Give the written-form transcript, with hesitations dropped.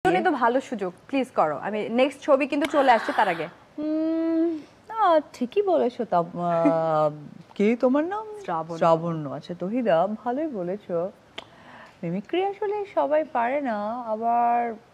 তো ভালো সুযোগ, প্লিজ করো। আমি নেক্সট ছবি কিন্তু চলে আসছে তার আগে। না ঠিকই বলেছো। তা কি তোমার নাম? শ্রাবণ। শ্রাবণ্য। আচ্ছা তহিদা, ভালোই বলেছো। মিমিক্রি আসলে সবাই পারে না, আবার